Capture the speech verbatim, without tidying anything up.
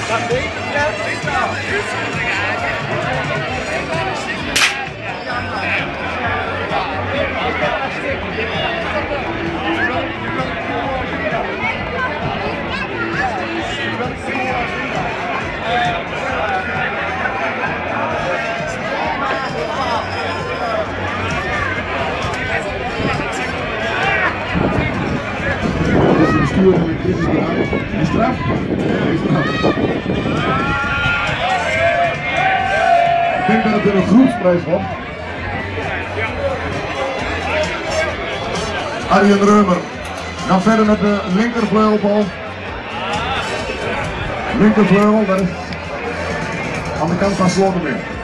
De bestuurder met Chris de straf. De straf. Ik denk dat het er een groepsprijs wordt. Arjen Reumer. Dan verder met de linkervleugelbal. Linkervleugel, dat is aan de kant van Slotermeer.